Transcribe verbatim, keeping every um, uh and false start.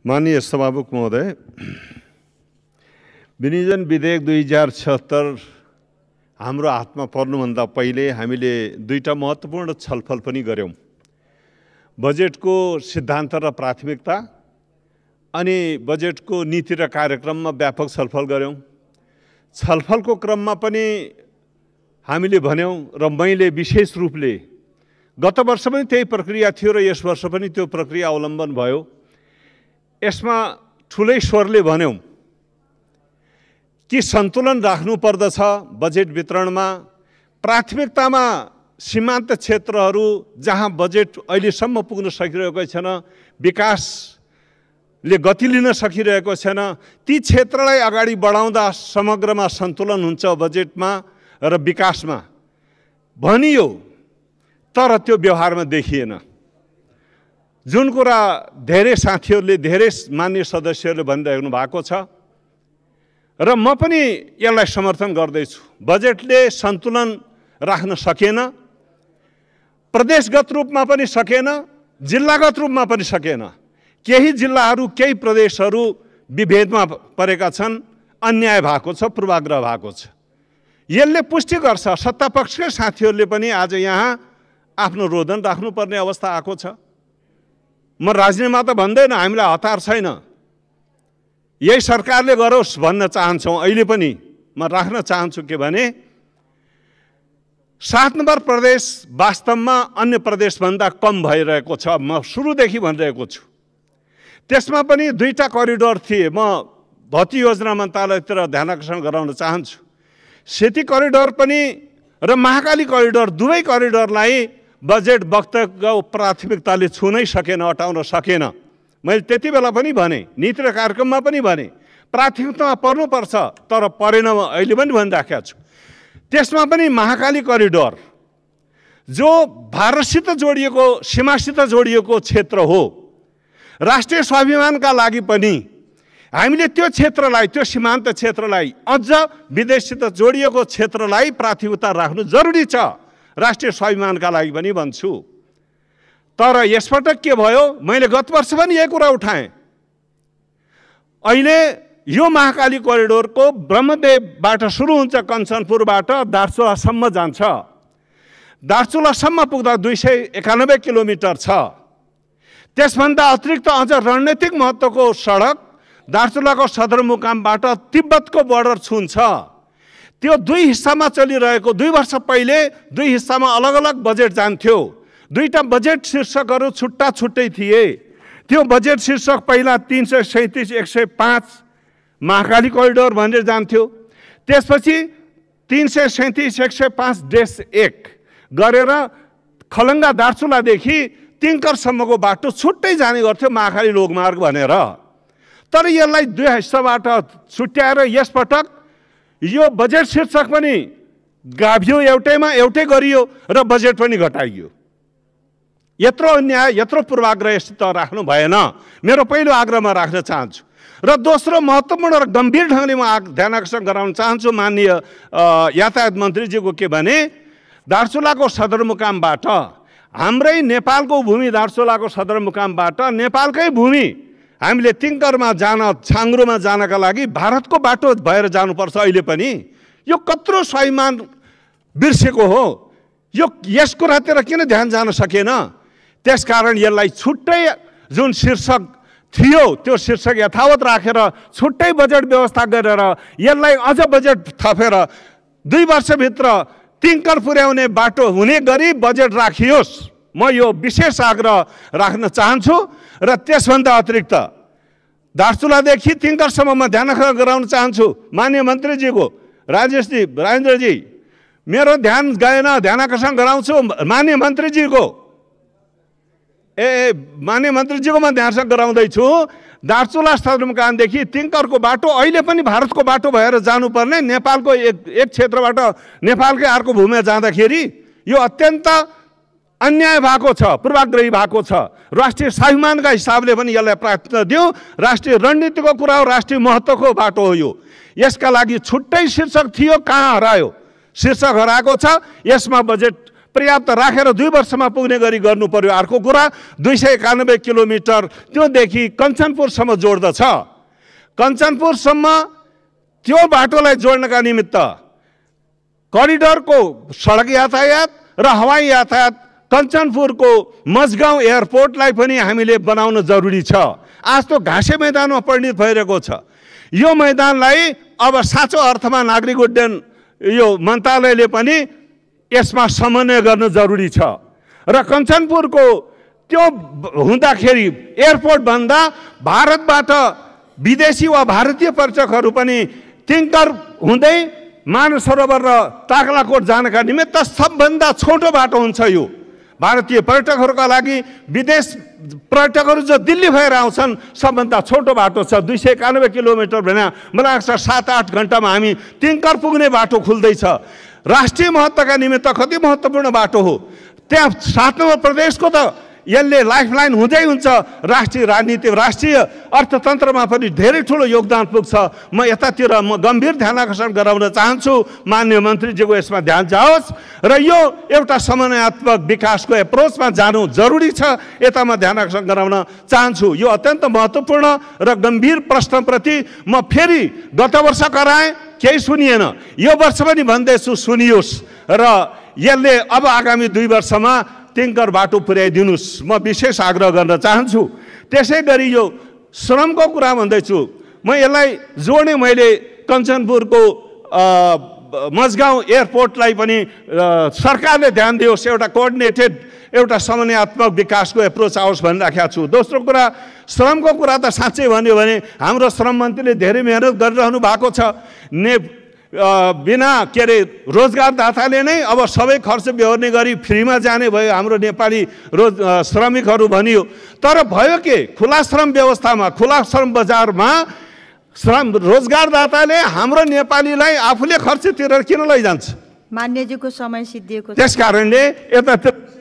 माननीय सभामुख महोदय, विनियोजन विधेयक दुई हजार छहत्तर हाम्रो हातमा पर्नुभन्दा पहिले हामीले दुईटा महत्त्वपूर्ण छलफल पनि गर्यौं। बजेटको सिद्धान्त र प्राथमिकता अनि बजेटको नीति र कार्यक्रममा व्यापक छलफल गर्यौं। छलफलको क्रममा पनि हामीले भन्यौं र मैले विशेष रूपले गत वर्ष पनि त्यही प्रक्रिया थियो र यस वर्ष पनि त्यो प्रक्रिया अवलम्बन भयो। यसमा ठुलै स्वरले भन्यौं कि सन्तुलन राख्नु पर्दछ बजेट वितरणमा। प्राथमिकतामा सीमान्त क्षेत्रहरू जहाँ बजेट अहिलेसम्म पुग्न सकिरहेको छैन, विकासले गति लिन सकिरहेको छैन, ती क्षेत्रलाई अगाडि बढाउँदा समग्रमा सन्तुलन हुन्छ बजेटमा र विकासमा भनियो, तर त्यो व्यवहारमा देखिएन। जुन कुरा धेरै साथीहरूले, धेरै मान्य सदस्यहरूले भनिरहनु भएको छ र म पनि यसलाई समर्थन गर्दैछु। बजेटले सन्तुलन राख्न सकेन, प्रदेशगत रूपमा पनि सकेन, जिल्लागत रूपमा पनि सकेन। केही जिल्लाहरू, केही प्रदेशहरू विभेदमा परेका छन्, अन्याय भएको छ, पूर्वाग्रह भएको छ। यसले पुष्टि गर्छ सत्तापक्षकै साथीहरूले पनि आज यहाँ आफ्नो रोदन राख्नुपर्ने अवस्था आएको छ। म राजनीतिमा त भन्दैन, हामीलाई हतार छैन, यही सरकारले गरोस् भन्न चाहन्छौँ। अहिले पनि म राख्न चाहन्छु के भने सात नम्बर प्रदेश वास्तवमा अन्य प्रदेशभन्दा कम भइरहेको छ। म सुरुदेखि भनिरहेको छु। त्यसमा पनि दुईटा करिडोर थिए। म भौतिक योजना मन्त्रालयतिर ध्यान आकर्षण गराउन चाहन्छु। सेती करिडोर पनि र महाकाली करिडोर, दुवै करिडोरलाई बजेट वक्तव्यको प्राथमिकताले छुनै सकेन, हटाउन सकेन। मैले त्यति बेला पनि भने, नीति र कार्यक्रममा पनि भने प्राथमिकतामा पर्नुपर्छ, तर परेन। अहिले पनि भनिराखेको छु। त्यसमा पनि महाकाली करिडोर जो भारतसित जोडिएको, सीमासित जोडिएको क्षेत्र हो, राष्ट्रिय स्वाभिमानका लागि पनि हामीले त्यो क्षेत्रलाई, त्यो सीमान्त क्षेत्रलाई, अझ विदेशसित जोडिएको क्षेत्रलाई प्राथमिकता राख्नु जरुरी छ। राष्ट्रिय स्वाभिमानका लागि पनि भन्छु। तर यसपटक के भयो, मैले गत वर्ष पनि यही कुरा उठाएँ। अहिले यो महाकाली करिडोरको ब्रह्मदेवबाट सुरु हुन्छ, कञ्चनपुरबाट दार्चुलासम्म जान्छ। दार्चुलासम्म पुग्दा दुई सय एकानब्बे किलोमिटर छ। त्यसभन्दा अतिरिक्त अझ रणनीतिक महत्त्वको सडक दार्चुलाको सदरमुकामबाट तिब्बतको बोर्डर छुन्छ। त्यो दुई हिस्सामा चलिरहेको, दुई वर्ष पहिले दुई हिस्सामा अलग अलग बजेट जान्थ्यो। दुईटा बजेट शीर्षकहरू छुट्टा छुट्टै थिए। त्यो बजेट शीर्षक पहिला तीन सय सैँतिस एक सय पाँच महाकाली करिडोर भनेर जान्थ्यो। त्यसपछि तीन सय सैँतिस एक सय पाँच डेस एक गरेर खलङ्गा दार्चुलादेखि तिङ्करसम्मको बाटो छुट्टै जाने गर्थ्यो, महाकाली लोकमार्ग भनेर। तर यसलाई दुई हिस्साबाट छुट्याएर यसपटक यो बजेट शीर्षक पनि गाभियो, एउटैमा एउटै गरियो र बजेट पनि घटाइयो। यत्रो अन्याय, यत्रो पूर्वाग्रह यस्तो राख्नु भएन। मेरो पहिलो आग्रहमा राख्न चाहन्छु। र दोस्रो महत्त्वपूर्ण र गम्भीर ढङ्गले म ध्यान आकर्षण गराउन चाहन्छु माननीय यातायात मन्त्रीजीको के भने दार्चुलाको सदरमुकामबाट, हाम्रै नेपालको भूमि दार्चुलाको सदरमुकामबाट नेपालकै भूमि हामीले तिङ्करमा जान, छाङ्ग्रोमा जानका लागि भारतको बाटो भएर जानुपर्छ। अहिले पनि यो कत्रो स्वाभिमान बिर्सेको हो। यो यस कुरातिर किन ध्यान जान सकेन? त्यसकारण यसलाई छुट्टै जुन शीर्षक थियो त्यो शीर्षक यथावत राखेर छुट्टै बजेट व्यवस्था गरेर यसलाई अझ बजेट थपेर दुई वर्षभित्र तिङ्कर पुर्याउने बाटो हुने गरी बजेट राखियोस्। म यो विशेष आग्रह राख्न चाहन्छु। र त्यसभन्दा अतिरिक्त दार्चुलादेखि तिङ्करसम्म म ध्यान आकर्षण गराउन चाहन्छु माननीय मन्त्रीजीको। राजेशजी, राजेन्द्रजी, मेरो ध्यान गएन, ध्यान आकर्षण गराउँछु माननीय मन्त्रीजीको। ए माननीय मन्त्रीजीको म ध्यान गराउँदैछु। दार्चुला सदरमुकामदेखि तिङ्करको बाटो अहिले पनि भारतको बाटो भएर जानुपर्ने, नेपालको एक एक क्षेत्रबाट नेपालकै अर्को भूमिमा जाँदाखेरि यो अत्यन्त अन्याय भएको छ, पूर्वाग्रही भएको छ। राष्ट्रिय स्वाभिमानका हिसाबले पनि यसलाई प्राथमिकता दियो। राष्ट्रिय रणनीतिको कुरा हो, राष्ट्रिय महत्त्वको बाटो हो यो। यसका लागि छुट्टै शीर्षक थियो, कहाँ हरायो? शीर्षक हराएको छ। यसमा बजेट पर्याप्त राखेर दुई वर्षमा पुग्ने गरी गर्नु पर्यो। अर्को कुरा दुई सय एकानब्बे किलोमिटर त्योदेखि कञ्चनपुरसम्म जोड्दछ। कञ्चनपुरसम्म त्यो बाटोलाई जोड्नका निमित्त करिडोरको सडक यातायात र हवाई यातायात कञ्चनपुरको मजगाउँ एयरपोर्टलाई पनि हामीले बनाउन जरुरी छ। आज त घाँसे मैदानमा परिणत भइरहेको छ। यो मैदानलाई अब साँचो अर्थमा नागरिक उड्डयन यो मन्त्रालयले पनि यसमा समन्वय गर्न जरुरी छ र कञ्चनपुरको त्यो हुँदाखेरि एयरपोर्ट बन्दा भारतबाट विदेशी वा भारतीय पर्यटकहरू पनि तिङ्कर हुँदै मानव सरोवर र ताक्लाकोट जानका निमित्त सबभन्दा छोटो बाटो हुन्छ। यो भारतीय पर्यटकहरूका लागि विदेश पर्यटकहरू जो दिल्ली भएर आउँछन् सबभन्दा छोटो बाटो छ। दुई सय एकानब्बे किलोमिटर भने मलाई लाग्छ सात आठ घन्टामा हामी तिङ्कर पुग्ने बाटो खुल्दैछ। राष्ट्रिय महत्त्वका निमित्त कति महत्त्वपूर्ण बाटो हो। त्यहाँ सात नम्बर प्रदेशको त यसले लाइफलाइन हुँदै हुन्छ। राष्ट्रिय राजनीति राष्ट्रिय अर्थतन्त्रमा पनि धेरै ठुलो योगदान पुग्छ। म यतातिर म गम्भीर ध्यान आकर्षण गराउन चाहन्छु, माननीय मन्त्रीजीको यसमा ध्यान जाओस् र यो एउटा समन्वयात्मक विकासको एप्रोचमा जानु जरुरी छ। यता म ध्यान आकर्षण गराउन चाहन्छु। यो अत्यन्त महत्त्वपूर्ण र गम्भीर प्रश्नप्रति म फेरि गत वर्ष कराएँ, केही सुनिएन। यो वर्ष पनि भन्दैछु सुनियोस् र यसले अब आगामी दुई वर्षमा तिङ्कर बाटो पुर्याइदिनुहोस्, म विशेष आग्रह गर्न चाहन्छु। त्यसै गरी यो श्रमको कुरा भन्दैछु, म यसलाई जोड्ने मैले कञ्चनपुरको मजगाउँ एयरपोर्टलाई पनि सरकारले ध्यान दियोस्, एउटा कोअर्डिनेटेड एउटा समन्वयात्मक विकासको एप्रोच आओस् भनिराखेको छु। दोस्रो कुरा श्रमको कुरा त साँच्चै भन्यो भने हाम्रो श्रम मन्त्रीले धेरै मेहनत गरिरहनु भएको छ। ने बिना के अरे रोजगारदाताले नै अब सबै खर्च बेहोर्ने गरी फ्रीमा जाने भयो हाम्रो नेपाली रोज श्रमिकहरू भनियो। तर भयो के खुला श्रम व्यवस्थामा खुला श्रम बजारमा श्रम रोजगारदाताले हाम्रो नेपालीलाई आफूले खर्च तिरेर किन लैजान्छ? मान्यजीको समय सिद्धिएको छ। त्यस कारणले यता